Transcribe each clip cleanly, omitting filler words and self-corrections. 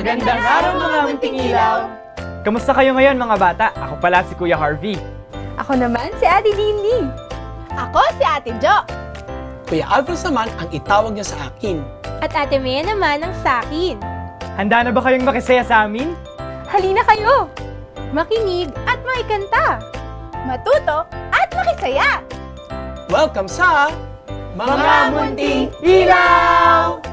Magandang araw mga munting ilaw! Kamusta kayo ngayon mga bata? Ako pala si Kuya Harvey. Ako naman si Ate Lily. Ako si Ate Jo. Kuya Alphonse naman ang itawag niya sa akin. At Ate Mea naman ang sakin. Handa na ba kayong makisaya sa amin? Halina kayo! Makinig at makikanta. Matuto at makisaya. Welcome sa Mga Munting Ilaw!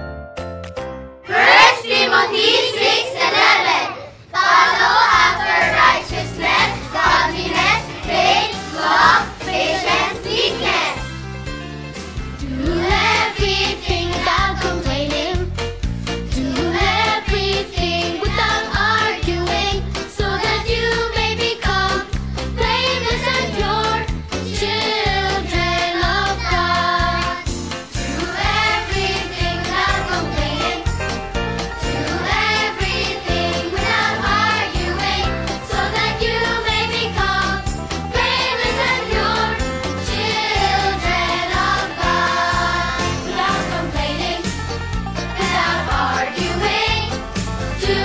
1 Timothy 6:11. Follow after righteousness, godliness, faith, love, patience, meekness. Do everything without complaining. Do everything without arguing, so that you may become blameless and pure, children of God. Do everything without complaining. Do everything without arguing, so that you may become blameless and pure, children of God. Without complaining, without arguing, do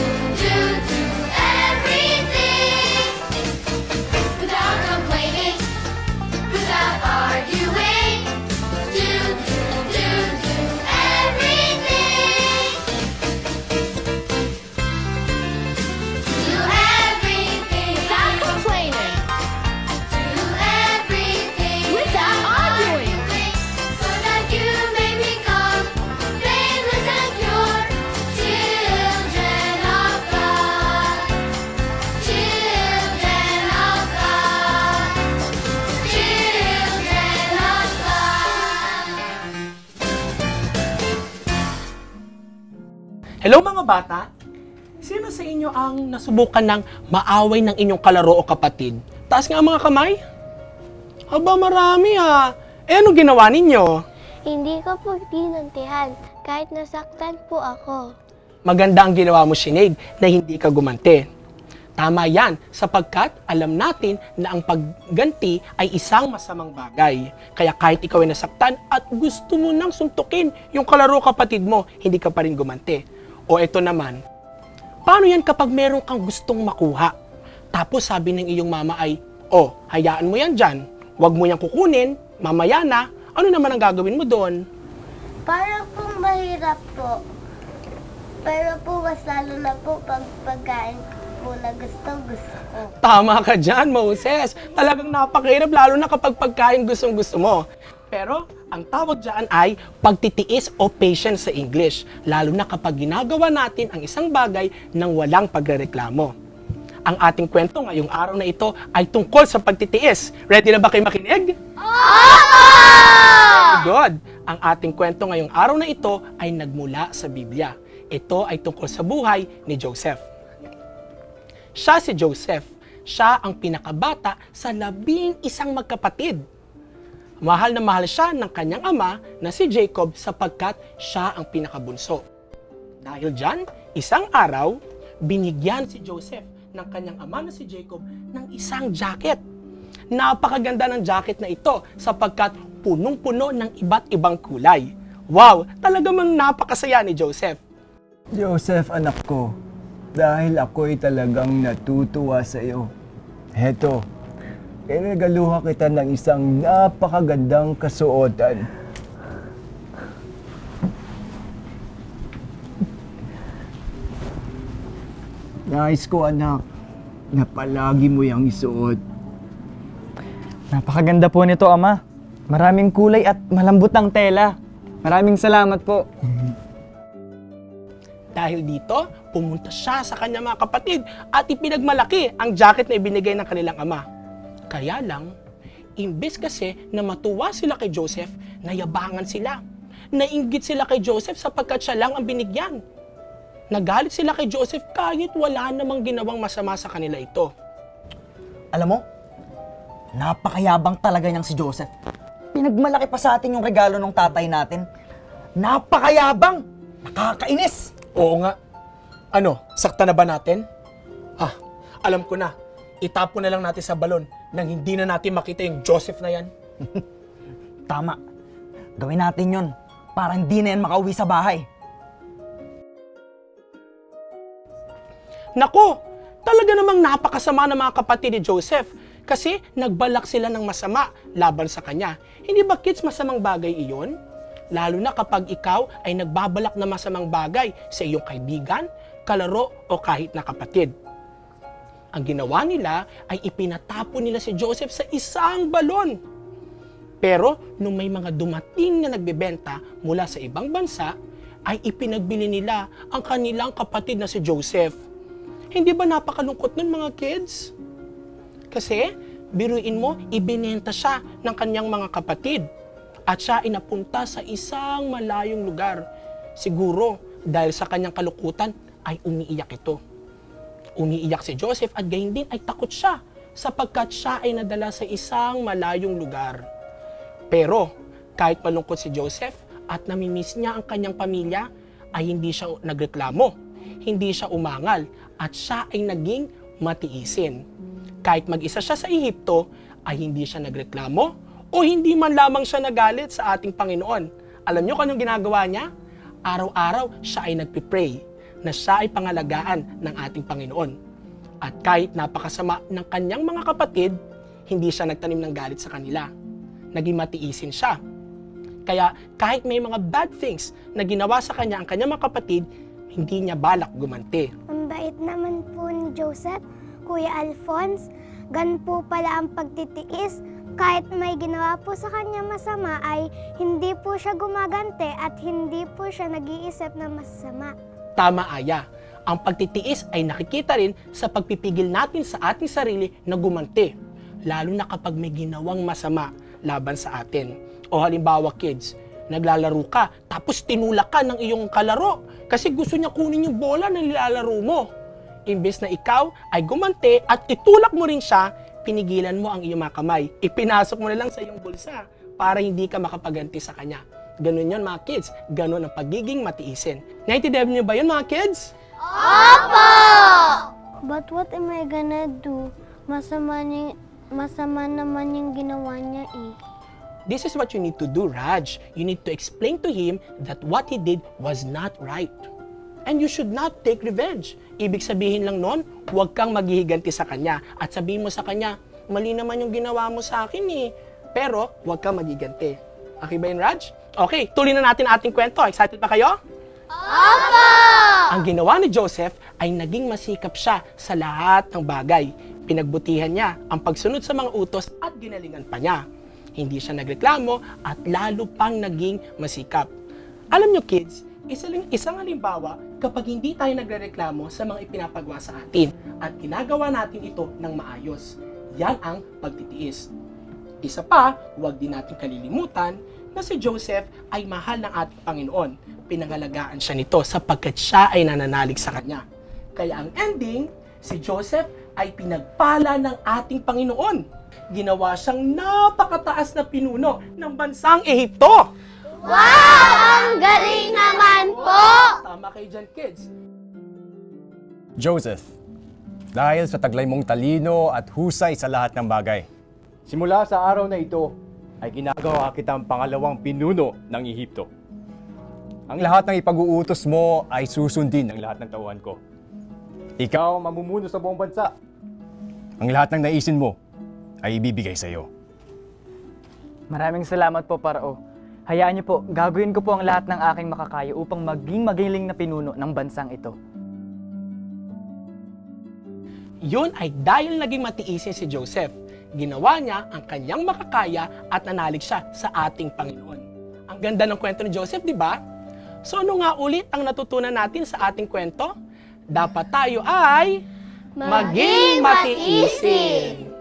everything. Without complaining, without arguing, do everything. Do everything without complaining. Do everything without arguing, so that you may become blameless and pure, children of God. Children of God. Children of God. Hello mga bata! Sino sa inyo ang nasubukan ng maaway ng inyong kalaro o kapatid? Taas nga mga kamay. Aba, marami ha. Eh, anong ginawa ninyo? Hindi ko po ginantihan kahit nasaktan po ako. Maganda ang ginawa mo, Sinead, na hindi ka gumante. Tama yan, sapagkat alam natin na ang pagganti ay isang masamang bagay. Kaya kahit ikaw ay nasaktan at gusto mo nang suntukin yung kalaro kapatid mo, hindi ka pa rin gumante. O eto naman, paano yan kapag meron kang gustong makuha? Tapos sabi ng iyong mama ay, hayaan mo yan dyan. Huwag mo yan kukunin, mamaya na. Ano naman ang gagawin mo doon? Parang pong mahirap po. Pero po mas lalo na po pag pagkain po na gusto ko. Tama ka dyan, Moses. Talagang napakahirap lalo na kapag pagkain gustong-gusto mo. Pero ang tawag dyan ay pagtitiis o patience sa English, lalo na kapag ginagawa natin ang isang bagay nang walang pagrereklamo. Ang ating kwento ngayong araw na ito ay tungkol sa pagtitiis. Ready na ba kayo makinig? Very good. Ang ating kwento ngayong araw na ito ay nagmula sa Biblia. Ito ay tungkol sa buhay ni Joseph. Siya si Joseph. Siya ang pinakabata sa 11 magkapatid. Mahal na mahal siya ng kanyang ama na si Jacob sapagkat siya ang pinakabunso. Dahil dyan, isang araw, binigyan si Joseph ng kanyang ama na si Jacob ng isang jacket. Napakaganda ng jacket na ito sapagkat punong-puno ng iba't ibang kulay. Wow! Talagang napakasaya ni Joseph. Joseph, anak ko, dahil ako'y talagang natutuwa sa iyo. Heto, iregaluha kita ng isang napakagandang kasuotan. Nais ko, anak, na palagi mo yung isuot. Napakaganda po nito, Ama. Maraming kulay at malambot ang tela. Maraming salamat po. Dahil dito, pumunta siya sa kanyang mga kapatid at ipinagmalaki ang jacket na ibinigay ng kanilang ama. Kaya lang, imbes kasi na matuwa sila kay Joseph, nayabangan sila. Nainggit sila kay Joseph sapagkat siya lang ang binigyan. Nagalit sila kay Joseph kahit wala namang ginawang masama sa kanila ito. Alam mo, napakayabang talaga niyang si Joseph. Pinagmalaki pa sa atin yung regalo ng tatay natin. Napakayabang! Nakakainis! Oo nga. Ano, sakta na ba natin? Alam ko na. Itapon na lang natin sa balon nang hindi na natin makita yung Joseph na yan. Tama. Gawin natin yun para hindi na yan makauwi sa bahay. Nako, talaga namang napakasama ng mga kapatid ni Joseph kasi nagbalak sila ng masama laban sa kanya. Hindi ba kids masamang bagay iyon? Lalo na kapag ikaw ay nagbabalak na masamang bagay sa iyong kaibigan, kalaro o kahit na kapatid. Ang ginawa nila ay ipinatapon nila si Joseph sa isang balon. Pero nung may mga dumating na nagbebenta mula sa ibang bansa, ay ipinagbili nila ang kanilang kapatid na si Joseph. Hindi ba napakalungkot nun mga kids? Kasi, biruin mo, ibinenta siya ng kanyang mga kapatid at siya inapunta sa isang malayong lugar. Siguro, dahil sa kanyang kalukutan, ay umiiyak ito. Umiiyak si Joseph at gayon din ay takot siya sapagkat siya ay nadala sa isang malayong lugar. Pero, kahit malungkot si Joseph at namimiss niya ang kanyang pamilya, ay hindi siya nagreklamo, hindi siya umangal, at siya ay naging matiisin. Kahit mag-isa siya sa Ehipto, ay hindi siya nagreklamo o hindi man lamang siya nagalit sa ating Panginoon. Alam niyo kung anong ginagawa niya? Araw-araw siya ay nagpipray na siya ay pangalagaan ng ating Panginoon. At kahit napakasama ng kanyang mga kapatid, hindi siya nagtanim ng galit sa kanila. Naging matiisin siya. Kaya kahit may mga bad things na ginawa sa kanya ang kanyang mga kapatid, hindi niya balak gumanti. Ang bait naman po ni Joseph, Kuya Alphonse. Gan po pala ang pagtitiis. Kahit may ginawa po sa kanya masama ay hindi po siya gumagante at hindi po siya nag-iisip na masama. Tama, Aya. Ang pagtitiis ay nakikita rin sa pagpipigil natin sa ating sarili na gumanti. Lalo na kapag may ginawang masama laban sa atin. O halimbawa kids, naglalaro ka tapos tinulak ka ng iyong kalaro kasi gusto niya kunin yung bola na nilalaro mo. Imbes na ikaw ay gumanti at itulak mo rin siya, pinigilan mo ang iyong mga kamay. Ipinasok mo na lang sa iyong bulsa para hindi ka makapaganti sa kanya. Ganun yun mga kids. Ganun ang pagiging matiisin. Naintindihan niyo ba yun mga kids? Opo! But what am I gonna do? Masama naman yung ginawa niya eh. This is what you need to do, Raj. You need to explain to him that what he did was not right. And you should not take revenge. Ibig sabihin lang nun, huwag kang maghihiganti sa kanya. At sabihin mo sa kanya, mali naman yung ginawa mo sa akin eh. Pero, huwag kang maghihiganti. Okay ba yun, Raj? Okay, tuloy na natin ating kwento. Excited pa kayo? Opo! Ang ginawa ni Joseph ay naging masikap siya sa lahat ng bagay. Pinagbutihan niya ang pagsunod sa mga utos at ginalingan pa niya. Hindi siya nagreklamo at lalo pang naging masikap. Alam nyo kids, isang halimbawa kapag hindi tayo nagrereklamo sa mga ipinapagawa sa atin at ginagawa natin ito ng maayos. Yan ang pagtitiis. Isa pa, huwag din natin kalilimutan na si Joseph ay mahal ng ating Panginoon. Pinangalagaan siya nito sapagkat siya ay nananalig sa kanya. Kaya ang ending, si Joseph ay pinagpala ng ating Panginoon. Ginawa siyang napakataas na pinuno ng bansang Ehipto. Wow! Ang galing naman po! Tama kayo dyan, kids. Joseph, dahil sa taglay mong talino at husay sa lahat ng bagay, simula sa araw na ito ay ginagawa kitang pangalawang pinuno ng Ehipto. Ang lahat ng ipag-uutos mo ay susundin ng lahat ng tauhan ko. Ikaw ang mamumuno sa buong bansa. Ang lahat ng naisin mo ay ibibigay sa iyo. Maraming salamat po, Parao. Hayaan niyo po, gagawin ko po ang lahat ng aking makakaya upang maging magaling na pinuno ng bansang ito. Yun ay dahil naging matiisin si Joseph. Ginawa niya ang kanyang makakaya at nanalig siya sa ating Panginoon. Ang ganda ng kwento ni Joseph, di ba? So ano nga ulit ang natutunan natin sa ating kwento? Dapat tayo ay maging matiisin.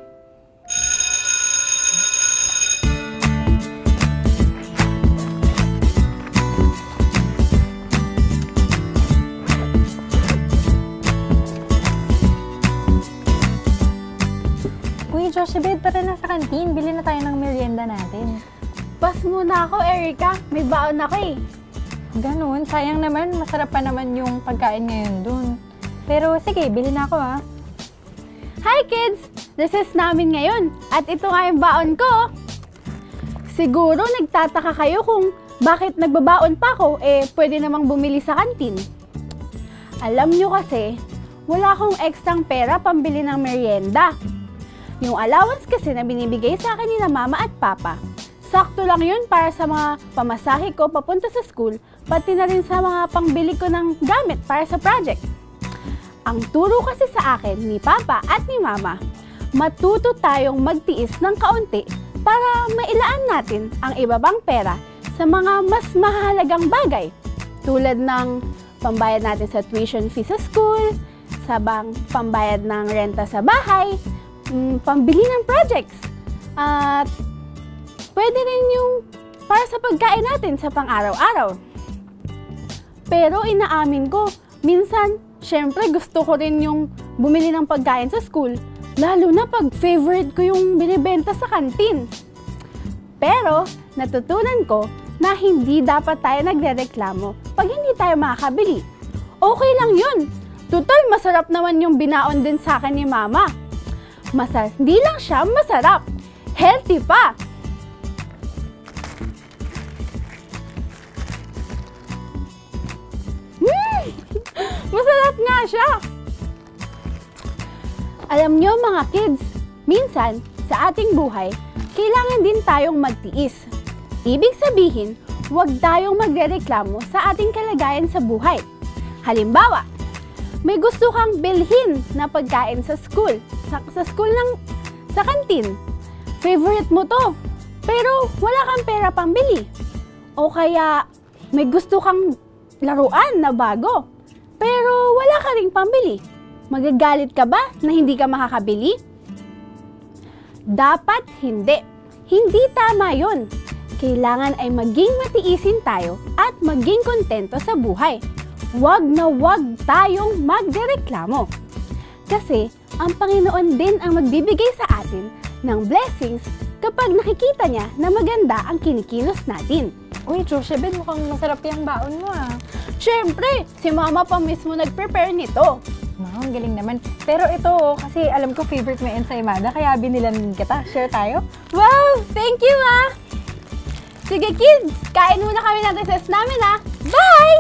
Uy, Joshebed, tara na sa kantin. Bili na tayo ng merienda natin. Pas muna ako, Erica. May baon ako eh. Ganun, sayang naman. Masarap pa naman yung pagkain ngayon dun. Pero sige, bili na ako ha. Hi kids! Recess namin ngayon. At ito nga yung baon ko. Siguro nagtataka kayo kung bakit nagbabaon pa ako, pwede namang bumili sa kantin. Alam nyo kasi, wala akong ekstrang pera pambili ng merienda. Yung allowance kasi na binibigay sa akin ni na mama at papa, sakto lang yun para sa mga pamasahe ko papunta sa school, pati na rin sa mga pangbili ko ng gamit para sa project. Ang turo kasi sa akin ni papa at ni mama, matuto tayong magtiis ng kaunti para mailaan natin ang ibabang pera sa mga mas mahalagang bagay, tulad ng pambayad natin sa tuition fee sa school, pambayad ng renta sa bahay, pambili ng projects, at pwede rin yung para sa pagkain natin sa pang-araw-araw. Pero inaamin ko, minsan, syempre gusto ko rin yung bumili ng pagkain sa school, lalo na pag favorite ko yung binibenta sa kantin. Pero, natutunan ko na hindi dapat tayo nagrereklamo pag hindi tayo makakabili. Okay lang yun. Total, masarap naman yung binaon din sa akin ni mama. Hindi lang siya masarap, healthy pa. Masarap nga siya. Alam nyo mga kids, minsan sa ating buhay, kailangan din tayong magtiis. Ibig sabihin, huwag tayong magrereklamo sa ating kalagayan sa buhay. Halimbawa, may gusto kang bilhin na pagkain sa school, sa kantin. Favorite mo to, pero wala kang pera pambili. O kaya, may gusto kang laruan na bago, pero wala ka ring pambili. Magagalit ka ba na hindi ka makakabili? Dapat hindi. Hindi tama yun. Kailangan ay maging matiisin tayo at maging kontento sa buhay. Huwag na huwag tayong magrereklamo. Kasi ang Panginoon din ang magbibigay sa atin ng blessings kapag nakikita niya na maganda ang kinikilos natin. Uy, Joshebel, mukhang masarap yung baon mo ah. Siyempre, si mama pa mismo nag-prepare nito. Ang galing naman. Pero ito, kasi alam ko favorite mo yung ensaymada, kaya binilan kita. Share tayo? Wow! Thank you ah! Sige kids, kain muna kami ng recess namin ah! Bye!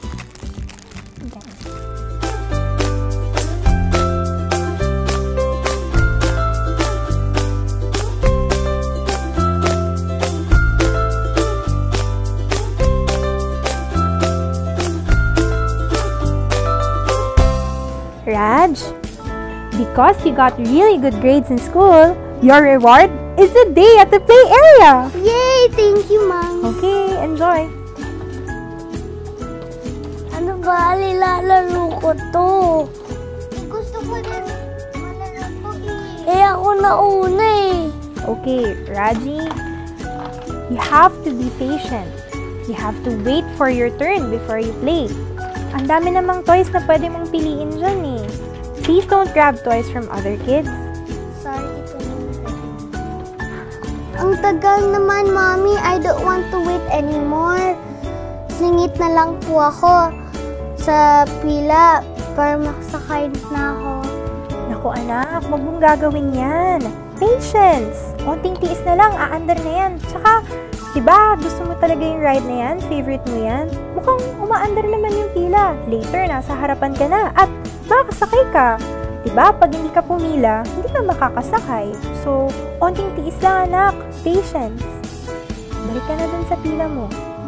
Raj, because you got really good grades in school, your reward is a day at the play area. Yay! Thank you, Mom. Okay, enjoy. Ano ba? Nilalaro ko to. Gusto ko din malaro to eh. Ako nauna eh. Okay, Raji, you have to be patient. You have to wait for your turn before you play. Ang dami namang toys na pwede mong piliin dyan eh. Please don't grab toys from other kids. Sorry, ito naman. Ang tagal naman, Mommy. I don't want to wait anymore. Singit na lang po ako sa pila para makasakay na ako. Naku anak, wag mong gagawin yan. Patience! Konting tiis na lang, aandar na yan. Tsaka, diba, gusto mo talaga yung ride na yan? Favorite mo yan? Mukhang umaandar naman yung pila. Later, nasa harapan ka na at makakasakay ka. Diba, pag hindi ka pumila, hindi ka makakasakay. So, konting tiis lang anak. Patience. Balik ka na dun sa pila mo.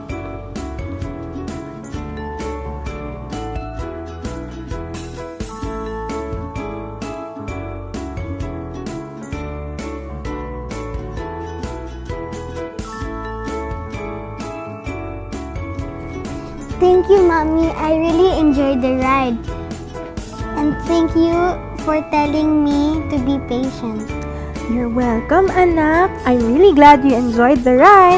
Thank you, Mommy. I really enjoyed the ride. And thank you for telling me to be patient. You're welcome, anak. I'm really glad you enjoyed the ride.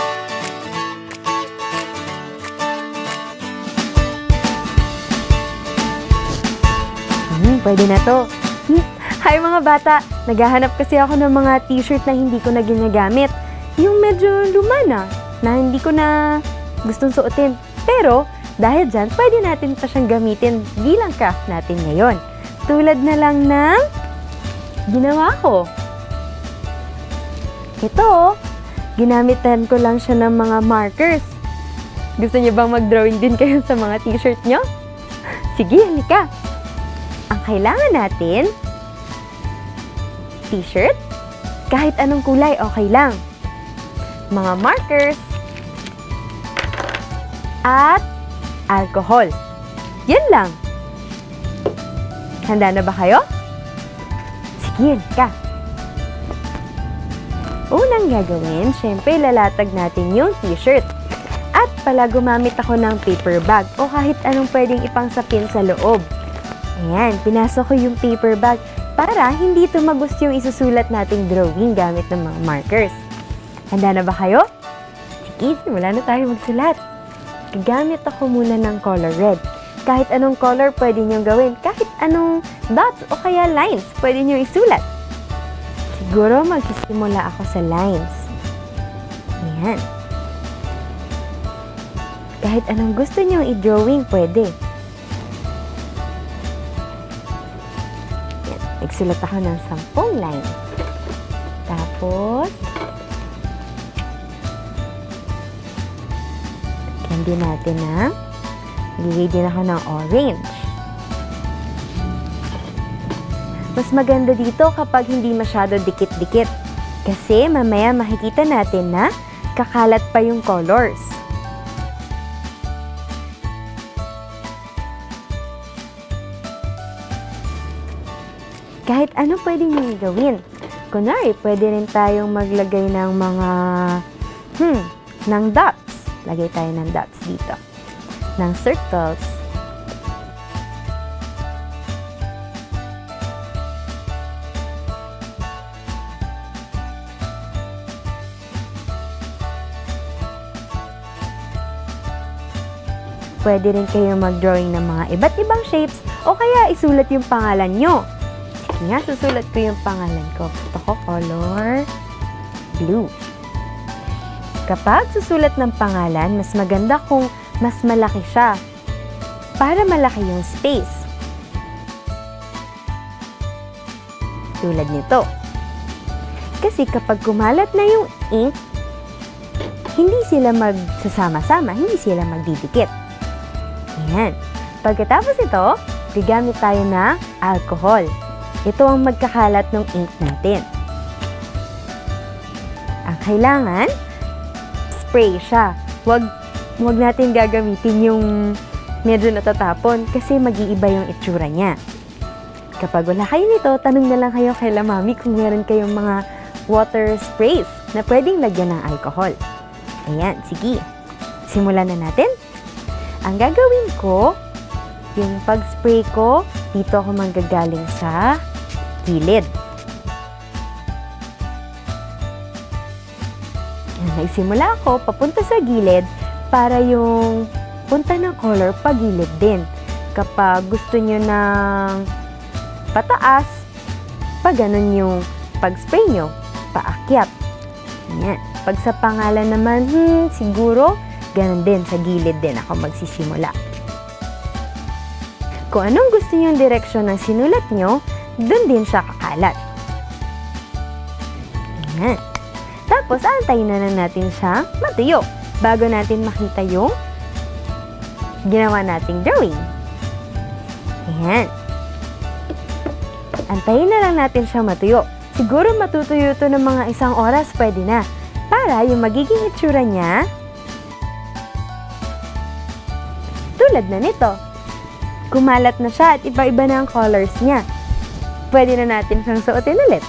Pwede na to. Hi mga bata! Naghahanap kasi ako ng mga t-shirt na hindi ko na ginagamit. Yung medyo luma na hindi ko na gustong suotin. Pero, dahil dyan, pwede natin pa siyang gamitin bilang craft natin ngayon. Tulad na lang ng ginawa ko. Ito, ginamitan ko lang siya ng mga markers. Gusto niyo bang mag-drawing din kayo sa mga t-shirt nyo? Sige, halika. kailangan natin, t-shirt, kahit anong kulay okay lang, mga markers, at alcohol. Yun lang. Handa na ba kayo? Sige, ka. Unang gagawin, syempre lalatag natin yung t-shirt. At pala gumamit ako ng paper bag o kahit anong pwedeng ipangsapin sa loob. Ayan, pinasok ko yung paper bag para hindi tumagos yung isusulat nating drawing gamit ng mga markers. Handa na ba kayo? Sige, simula na tayo magsulat. Gagamit ako muna ng color red. Kahit anong color pwede niyong gawin. Kahit anong dots o kaya lines pwede niyong isulat. Siguro magsisimula ako sa lines. Ayan. Kahit anong gusto niyong i-drawing, pwede. Ayan. Nagsulat ako ng 10 lines. Tapos, lagyan din natin na nagigay din ako ng orange. Mas maganda dito kapag hindi masyado dikit-dikit. Kasi mamaya makikita natin na kakalat pa yung colors. Kahit ano pwede nyo gawin. Kunwari, pwede rin tayong maglagay ng mga, ng dots. Lagay tayo ng dots dito. Ng circles. Pwede rin kayo mag-drawing ng mga iba't ibang shapes o kaya isulat yung pangalan nyo. Sige nga, susulat ko yung pangalan ko. Gusto ko color blue. Kapag susulat ng pangalan, mas maganda kung mas malaki siya para malaki yung space. Tulad nito. Kasi kapag kumalat na yung ink, hindi sila magsasama-sama, hindi sila magdidikit. Ayan. Pagkatapos ito, gagamit tayo ng alcohol. Ito ang magkakalat ng ink natin. Ang kailangan, spray siya. Huwag natin gagamitin yung medyo natatapon kasi mag-iiba yung itsura niya. Kapag wala kayo nito, tanong na lang kayo kay Mami kung meron kayong mga water sprays na pwedeng lagyan ng alcohol. Ayan, sige. Simulan na natin. Ang gagawin ko, yung pag-spray ko, dito ako manggagaling sa gilid. Nagsimula ako papunta sa gilid para yung punta ng color pagilid din. Kapag gusto nyo ng pataas, pag ganun yung pag-spray nyo, paakyat. Ayan. Pag sa pangalan naman, siguro, ganun din, sa gilid din ako magsisimula. Kung anong gusto nyo yung direksyon ng sinulat nyo, dun din siya kakalat. Ayan. Tapos, antayin na lang natin siya matuyo bago natin makita yung ginawa nating drawing. Ayan. Antayin na lang natin siya matuyo. Siguro matutuyo ito ng mga 1 oras, pwede na. Para yung magiging itsura niya, tulad na nito. Kumalat na siya at iba-iba na ang colors niya. Pwede na natin siyang suotin ulit.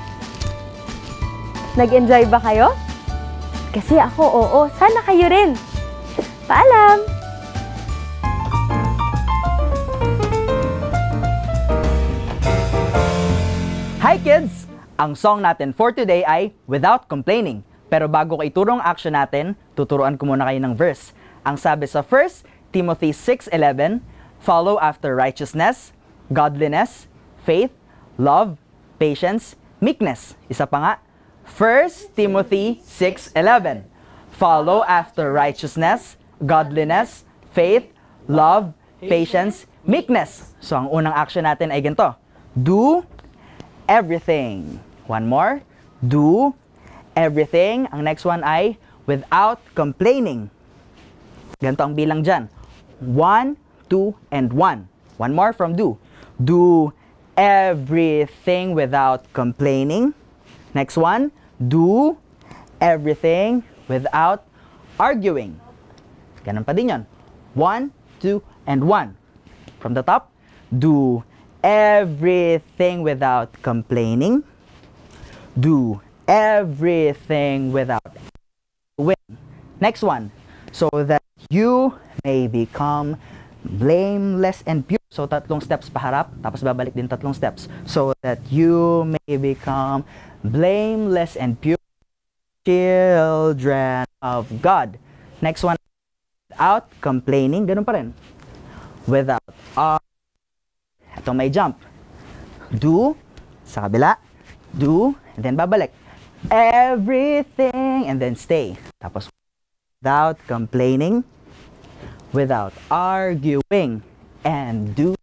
Nag-enjoy ba kayo? Kasi ako, oo. Sana kayo rin. Paalam! Hi kids! Ang song natin for today ay Without Complaining. Pero bago ko ituro ang action natin, tuturuan ko muna kayo ng verse. Ang sabi sa 1 Timothy 6:11, follow after righteousness, godliness, faith, love, patience, meekness. Isa pa nga, 1 Timothy 6:11, follow after righteousness, godliness, faith, love, patience, meekness. So ang unang action natin ay ganito. Do everything. One more. Do everything. Ang next one ay without complaining. Ganito ang bilang dyan. 1, 2, and 1. One more from do. Do everything without complaining. Next one, do everything without arguing. Ganun pa din yun. 1, 2, and 1. From the top, do everything without complaining. Do everything without arguing. Next one, so that you may become blameless and pure. So, 3 steps paharap, tapos babalik din 3 steps. So that you may become blameless and pure children of God. Next one, without complaining. Ganun pa rin. Without ito may jump. Do, sa kabila. Do, and then babalik. Everything, and then stay. Tapos, without complaining, without arguing, and do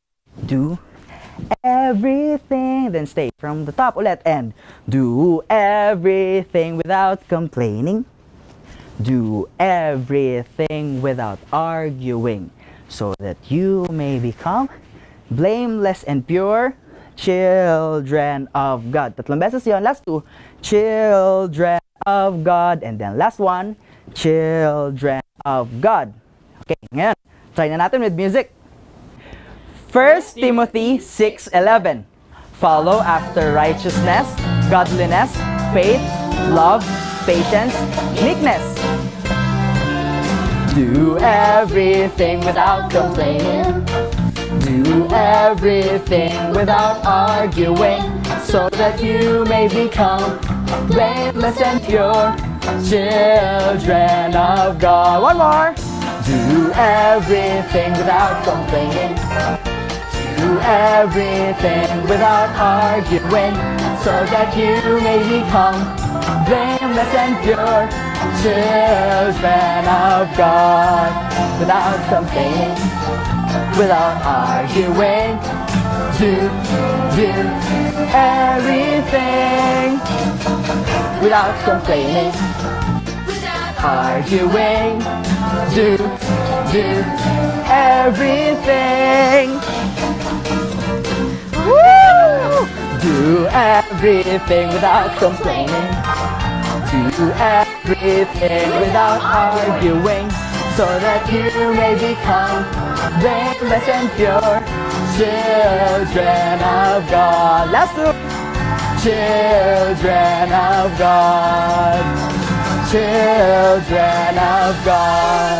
everything, then stay. From the top ulit, and do everything without complaining. Do everything without arguing, so that you may become blameless and pure children of God. 3 beses yon. Last 2, children of God. And then last one, children of God. Okay, ngayon, try na natin with music. 1 Timothy 6:11. Follow after righteousness, godliness, faith, love, patience, meekness. Do everything without complaining. Do everything without arguing, so that you may become blameless and pure children of God. One more. Do everything without complaining. Do everything without arguing, so that you may become blameless and pure children of God. Without complaining, without arguing, do everything without complaining, arguing, do everything. Woo! Do everything without complaining. Do everything without arguing, so that you may become blameless and pure children of God. Last 2. Children of God. Children of God.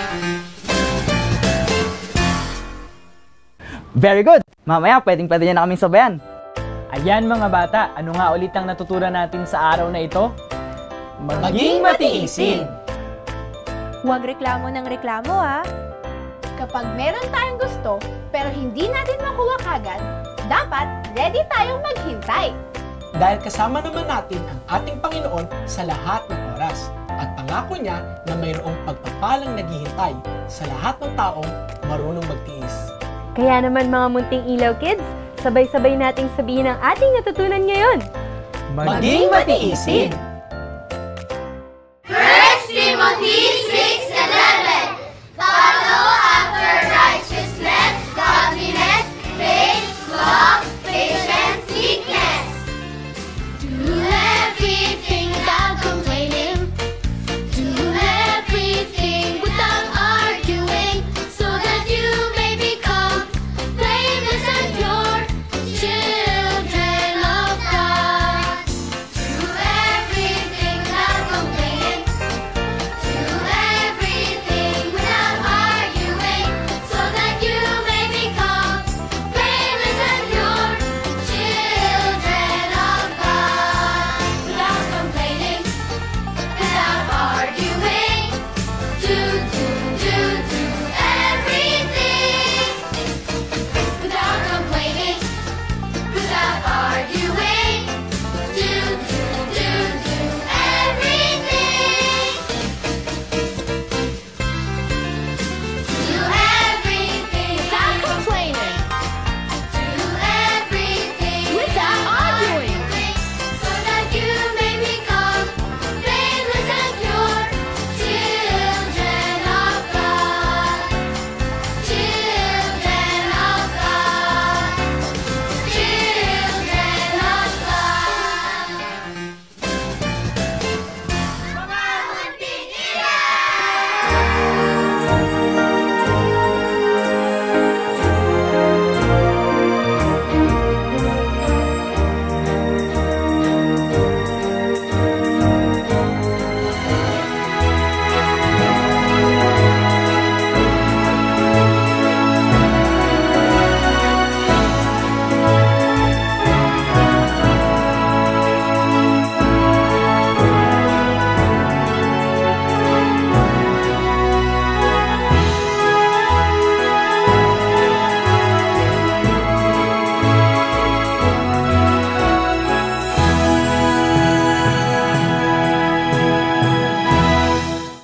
Very good! Mamaya, pwede niyo na kaming sabayan. Ayan mga bata, ano nga ulit ang natutunan natin sa araw na ito? Maging matiisin! Huwag reklamo ng reklamo, ha? Kapag meron tayong gusto, pero hindi natin makuha kagad, dapat ready tayong maghintay. Dahil kasama naman natin ang ating Panginoon sa lahat ng oras. At pangako niya na mayroong pagpapalang naghihintay sa lahat ng taong marunong magtiis. Kaya naman mga munting ilaw kids, sabay-sabay nating sabihin ang ating natutunan ngayon. Maging matiisin!